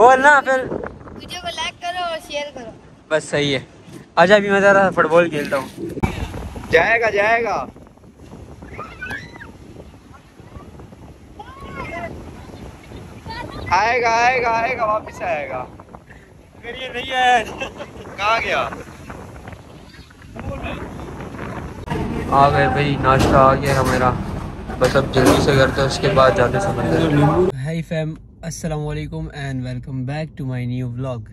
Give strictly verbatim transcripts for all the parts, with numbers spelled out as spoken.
बोल ना फिर। वीडियो को लाइक करो और शेयर करो। बस सही है। आजा अभी मैं जरा फुटबॉल खेलता हूँ। जाएगा जाएगा आएगा आएगा आएगा वापस आएगा। अगर ये नहीं आया कहाँ गया? आ गए भाई, नाश्ता आ गया हमारा। बस अब जल्दी से करते हैं, उसके बाद जाते समंदर। हाय फैम, अस्सलाम वालेकुम and welcome back to my new vlog.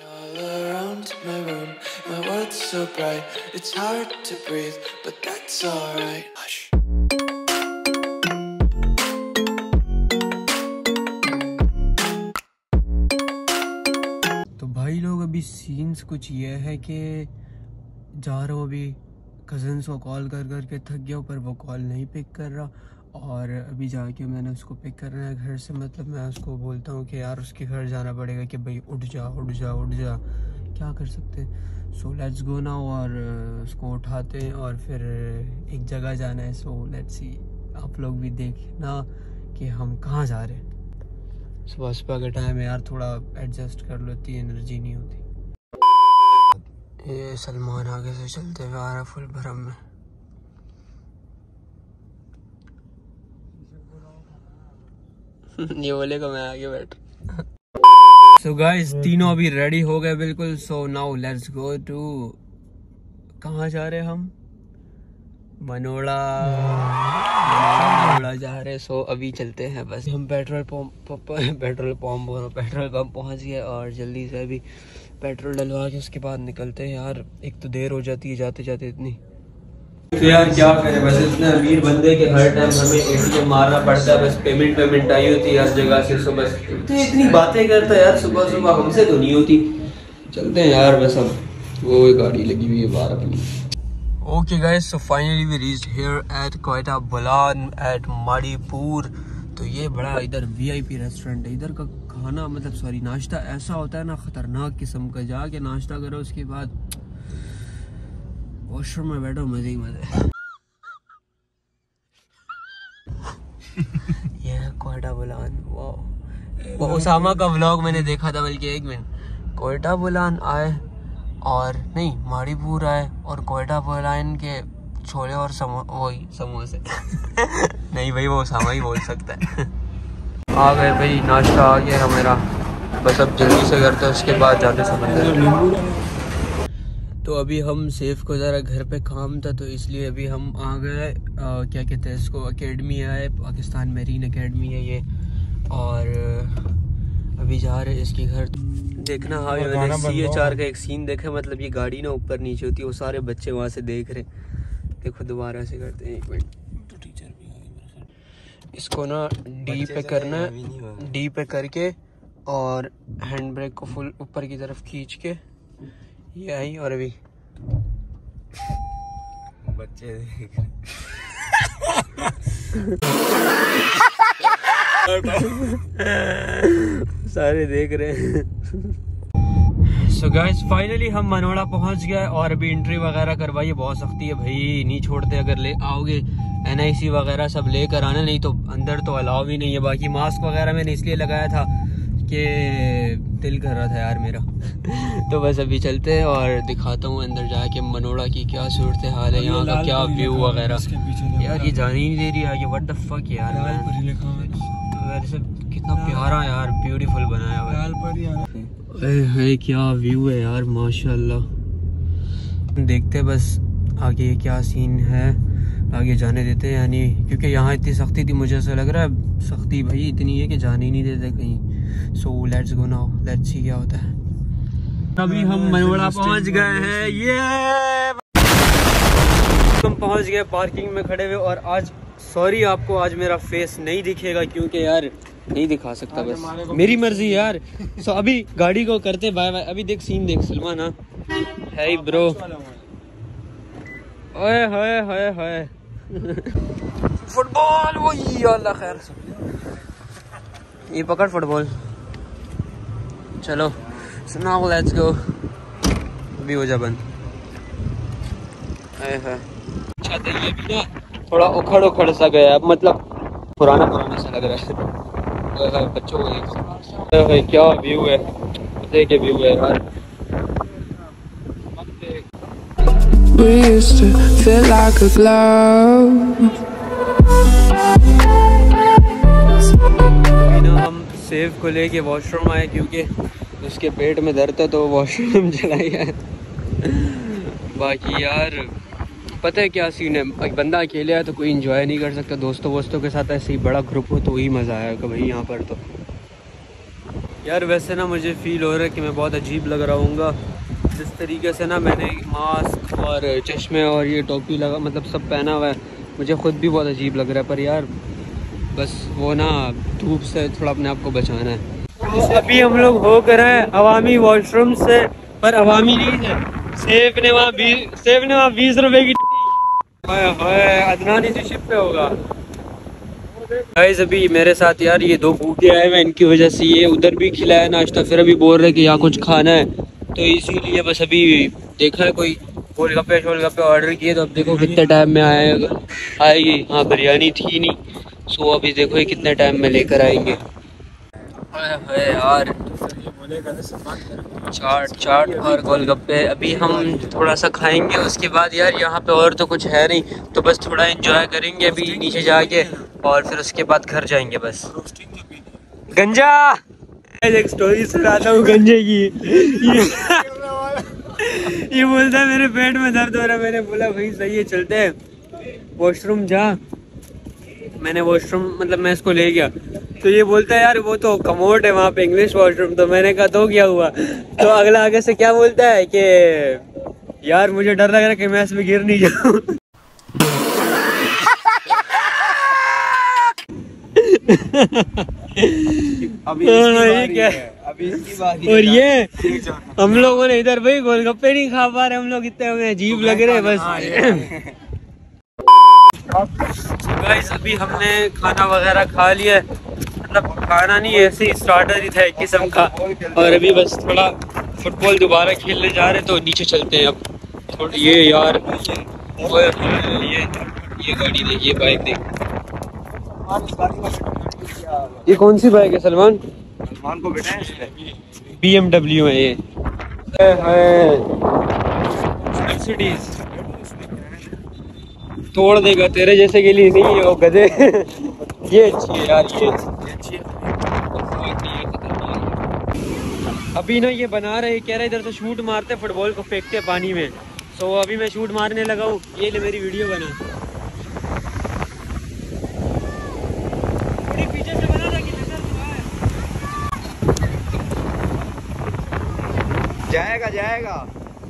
तो भाई लोग अभी सीन्स कुछ ये है कि जा रहा हूँ अभी कज़न्स को कॉल कर कर के थक गया, पर वो कॉल नहीं पिक कर रहा। और अभी जाके मैंने उसको पिक करना है घर से। मतलब मैं उसको बोलता हूँ कि यार उसके घर जाना पड़ेगा कि भाई उठ जा उठ जा उठ जा, क्या कर सकते हैं। So let's go now. और उसको उठाते हैं और फिर एक जगह जाना है। सो लेट्स सी, आप लोग भी देखना कि हम कहाँ जा रहे हैं। सुबह सुबह का टाइम है यार, थोड़ा एडजस्ट कर लो, इतनी एनर्जी नहीं होती। ये सलमान आगे से चलते हुए आ रहा फुल भरम में। ये बोलेगा मैं आगे बैठ। सो गाइस तीनों अभी रेडी हो गए बिल्कुल। So now let's go to, कहाँ जा रहे हम? मनोड़ा। मनोड़ा जा रहे। सो अभी चलते हैं। बस हम petrol pump petrol pump petrol pump पहुंच गए और जल्दी से अभी पेट्रोल डलवा के उसके बाद निकलते हैं। यार एक तो देर हो जाती है जाते जाते इतनी। तो यार क्या करें, बस इतने अमीर बंदे के हर टाइम हमें एटीएम मारना पड़ता है। बस पेमेंट पेमेंट आई होती है हर जगह से। सो बस तो इतनी बातें करता है यार सुबह सुबह, हमसे तो नहीं होती। चलते हैं यार, बस अब वो गाड़ी लगी हुई है बाहर अपनी। Okay guys, so finally we reached here at Quetta Bolan at Manipur. तो ये बड़ा इधर वीआईपी रेस्टोरेंट है। इधर का खाना मतलब सॉरी नाश्ता ऐसा होता है ना, खतरनाक किस्म का। जाके नाश्ता करो, उसके बाद वॉशरूम में बैठो, मजे ही मजे। ये है क्वेटा बुलान। वो वो उसामा का व्लॉग मैंने देखा था, बल्कि एक मिनट। क्वेटा बुलान आए और नहीं मणिपुर आए और क्वेटा बुलान के छोले और समो वही समोसे नहीं भाई, वो उसामा ही बोल सकता है। आ गए भाई, नाश्ता आ गया हमारा। बस अब जल्दी से करते हैं, उसके बाद जाते समंदर। तो अभी हम सेफ को ज़रा घर पे काम था, तो इसलिए अभी हम आ गए। क्या कहते हैं इसको, एकेडमी आए, पाकिस्तान मेरीन एकेडमी है ये। और अभी जा रहे हैं इसके घर। देखना हाँ, मैंने सी एच आर का एक सीन देखा। मतलब ये गाड़ी ना ऊपर नीचे होती है, वो सारे बच्चे वहाँ से देख रहे। देखो दोबारा से करते हैं, एक मिनट। तो टीचर भी आ गए। इसको ना डी पे करना है, डी पे करके और हैंड ब्रेक को फुल ऊपर की तरफ खींच के ये आई। और अभी बच्चे देख सारे देख रहे हैं। सो गाइस फाइनली हम मनोड़ा पहुंच गए और अभी एंट्री वगैरह करवाइए। बहुत सख्ती है भाई, नहीं छोड़ते। अगर ले आओगे एन आई सी वगैरह सब लेकर आना, नहीं तो अंदर तो अलाउ भी नहीं है। बाकी मास्क वगैरह मैंने इसलिए लगाया था कि दिल कर रहा था यार मेरा। तो बस अभी चलते हैं और दिखाता हूँ अंदर जाके मनोड़ा की क्या सूरत हाल है, यहाँ का क्या व्यू वगैरह। यार ये जाने ही नहीं दे रही है, ये व्हाट द फक यार। वैसे कितना प्यारा यार, ब्यूटीफुल बनाया हुआ है। क्या व्यू है यार, माशाल्लाह। देखते बस आगे क्या सीन है, आगे जाने देते हैं यानी, क्योंकि यहाँ इतनी सख्ती थी, मुझे ऐसा लग रहा है सख्ती भाई इतनी है कि जाने ही नहीं देते कहीं। So let's go now, let's see क्या होता है। अभी हम मनोड़ा पहुंच गए हैं। ये हम पहुंच गए, पार्किंग में खड़े हुए। और आज सॉरी आपको आज मेरा फेस नहीं दिखेगा, क्योंकि यार नहीं दिखा सकता, बस मेरी मर्जी यार। सो अभी गाड़ी को करते बाय बाय। अभी देख सीन देख सलमान। हाँ है ब्रो, ओए होए होए होए फुटबॉल वो अल्लाह खैर। ये पकड़ फुटबॉल, चलो नाउ लेट्स गो। अभी हो जा बंद। अच्छा तो ये भी ना थोड़ा उखड़ उखड़ सा गया, मतलब पुराना पुराना सा लग रहा है। बच्चों को देखो क्या व्यू है, मजे के व्यू है यार। We used to feel like a glove. हम सेव को लेके वॉशरूम आए क्योंकि उसके पेट में दर्द था तो वॉशरूम चला गया है। बाकी यार पता है क्या सीन है, एक बंदा अकेले है तो कोई एंजॉय नहीं कर सकता, दोस्तों वोस्तों के साथ ऐसे ही बड़ा ग्रुप हो तो वही मज़ा आएगा भाई यहाँ पर। तो यार वैसे ना मुझे फ़ील हो रहा है कि मैं बहुत अजीब लग रहा हूँगा, जिस तरीके से ना मैंने मास्क और चश्मे और ये टोपी लगा मतलब सब पहना हुआ है, मुझे ख़ुद भी बहुत अजीब लग रहा है। पर यार बस वो ना धूप से थोड़ा अपने आप को बचाना है। तो अभी हम लोग हो कर हैं अवामी वॉशरूम से, पर अवामी नहीं है, सेफ ने वहाँ बीस सेफ ने वहाँ बीस रुपए की अदनानी से शिप पे होगा। गाइस अभी मेरे साथ यार ये दो भूखे आए हैं, इनकी वजह से ये उधर भी खिलाया नाश्ता, फिर अभी बोल रहे कि यहाँ कुछ खाना है, तो इसीलिए बस अभी देखा है कोई गोलगप्पे शोलगप्पे ऑर्डर किए, तो अब देखो कितने टाइम में आएगा आएगी। हाँ बिरयानी थी नहीं, सो अभी देखो ये कितने टाइम में लेकर आएंगे। यार चाट चाट और गोलगप्पे अभी हम थोड़ा सा खाएंगे, उसके बाद यार यहाँ पे और तो कुछ है नहीं, तो बस थोड़ा एंजॉय करेंगे अभी नीचे जाके, और फिर उसके बाद घर जाएंगे बस। गंजा एक स्टोरी सुनाता हूँ गंजे की। ये, ये बोलता है मेरे पेट में दर्द हो रहा है, मैंने बोला भाई सही है चलते हैं वॉशरूम जा। मैंने वॉशरूम मतलब मैं इसको ले गया, तो ये बोलता है यार वो तो कमोड है वहाँ पे इंग्लिश वॉशरूम, तो मैंने कहा तो क्या हुआ, तो अगला आगे से क्या बोलता है कि यार मुझे डर लग रहा है कि मैं इसमें गिर नहीं जाऊँ। अभी इसकी क्या है? अभी इसकी बारी और ये हम लोगों ने इधर भाई गोलगप्पे नहीं खा पा रहे, हम लोग इतने हमें अजीब लग रहे हैं बस। गाइस अभी हमने खाना वगैरह खा लिया है, मतलब खाना नहीं ऐसे ही स्टार्टर ही था एक किस्म का, और अभी बस थोड़ा फुटबॉल दोबारा खेलने जा रहे तो नीचे चलते हैं अब थोड़ी। ये यार ये ये गाड़ी देख, ये बाइक देख, ये कौन सी बाइक है सलमान? सलमान को बेटा है बी एम डब्ल्यू है ये मर्सिडीज, तोड़ देगा तेरे जैसे के लिए नहीं है वो गधे। ये अच्छी है यार, ये अच्छी है। अभी ना ये बना रहे, कह रहे इधर से शूट मारते फुटबॉल को फेंकते पानी में, तो अभी मैं शूट मारने लगा हूँ, ये ले मेरी वीडियो बना। पीछे से बना था कि जाएगा जाएगा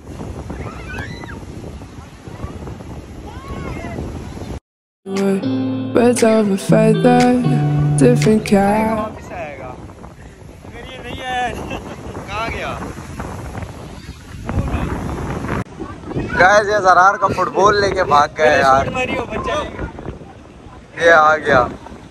Birds of a feather, different cat. Guys ये जरार का फुटबॉल लेके भाग गया यार, ये आ गया।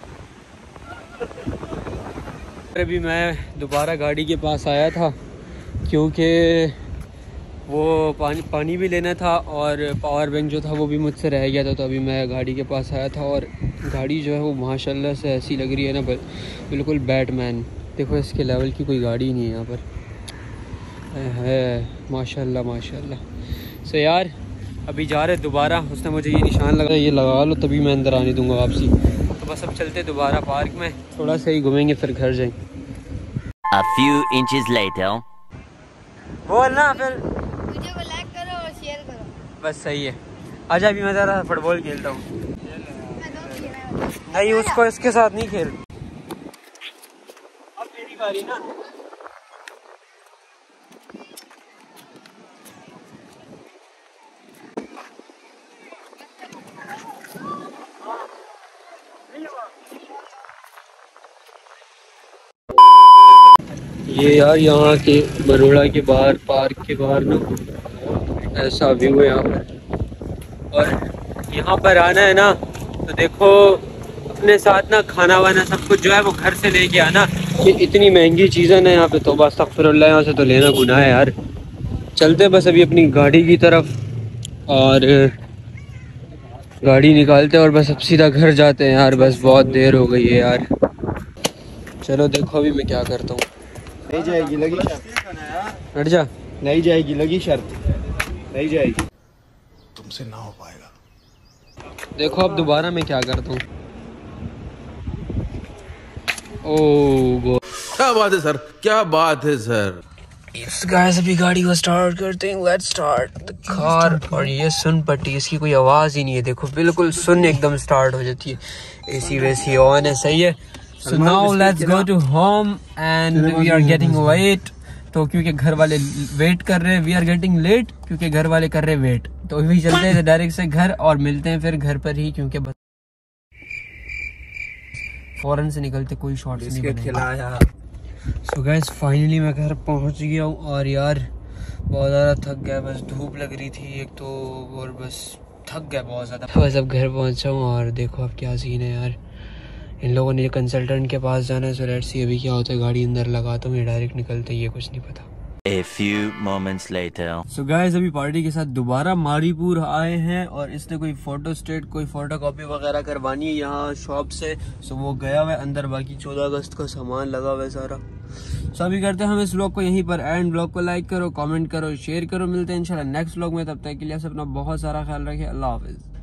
अभी मैं दोबारा गाड़ी के पास आया था क्योंकि वो पानी पानी भी लेना था और पावर बैंक जो था वो भी मुझसे रह गया था, तो अभी मैं गाड़ी के पास आया था। और गाड़ी जो है वो माशाल्लाह से ऐसी लग रही है ना बिल्कुल बैटमैन, देखो इसके लेवल की कोई गाड़ी नहीं है यहाँ पर है, माशाल्लाह माशाल्लाह से। यार अभी जा रहे दोबारा, उसने मुझे ये निशान लगा ये लगा लो तभी मैं अंदर आने दूंगा वापसी, तो बस अब चलते दोबारा पार्क में, थोड़ा सा ही घूमेंगे फिर घर जाएंगे। A few inches later. बोल ना फिर वीडियो को लाइक करो और शेयर करो। बस सही है। आजा अभी मैं ज़रा फुटबॉल खेलता हूँ। मैं तो खेलना है। नहीं उसको इसके साथ नहीं खेल, अब मेरी बारी ना। ये यार यहाँ के बरोड़ा के बाहर पार्क के बाहर ना ऐसा व्यू है यहाँ पर, और यहाँ पर आना है ना तो देखो अपने साथ ना खाना वाना सब कुछ जो है वो घर से लेके आना। ये इतनी महंगी चीज़ें ना यहाँ पे, तो बस अस्तगफिरुल्लाह, यहाँ से तो लेना गुनाह है यार। चलते बस अभी अपनी गाड़ी की तरफ और गाड़ी निकालते और बस अब सीधा घर जाते हैं यार, बस बहुत देर हो गई है यार। चलो देखो अभी मैं क्या करता हूँ। नहीं जाएगी, लगी शर्त। हट जा। नहीं जाएगी, लगी शर्त। नहीं जाएगी। तुमसे ना हो पाएगा। देखो अब दोबारा मैं क्या करता हूँ। ओह गॉड, क्या बात है सर, क्या बात है सर। यस गाइस, अभी गाड़ी को स्टार्ट करते हैं। Let's start the car. और ये सुन पट्टी, इसकी कोई आवाज़ ही नहीं है। देखो बिल्कुल सुन एकदम स्टार्ट हो जाती है। एसी वेसी ऑन है, सही है। So now let's go to home and we are getting wet. तो क्योंकि घर वाले वेट कर रहे हैं, वी आर गेटिंग लेट क्योंकि घर वाले कर रहे हैं वेट। तो अभी चलते हैं डायरेक्ट से घर और मिलते हैं फिर घर पर ही, क्योंकि फौरन से निकलते कोई शॉर्ट नहीं खिलाया। सो गाइस फाइनली मैं घर पहुंच गया हूँ और यार बहुत ज़्यादा थक गया। बस धूप लग रही थी एक तो, और बस थक गया बहुत ज़्यादा। बस अब घर पहुंचा हूँ और देखो अब क्या सीन है यार। इन लोगों ने कंसल्टेंट के पास जाना है। सो लेट्स सी अभी क्या होता है। गाड़ी अंदर लगाता हूँ या डायरेक्ट निकलते, ये कुछ नहीं पता। A few moments later. So guys अभी पार्टी के साथ दोबारा मारीपुर आए हैं और इसने कोई फोटो स्टेट कोई फोटो कॉपी वगैरह करवानी है यहाँ शॉप से। सो वो गया हुआ है अंदर, बाकी चौदह अगस्त का सामान लगा हुआ है सारा। सो अभी करते हैं हम इस व्लॉग को यहीं पर एंड। व्लॉग को लाइक करो, कमेंट करो, शेयर करो। मिलते हैं इंशाल्लाह नेक्स्ट व्लॉग में। तब तक के लिए अपना बहुत सारा ख्याल रखिए। अल्लाह हाफिज।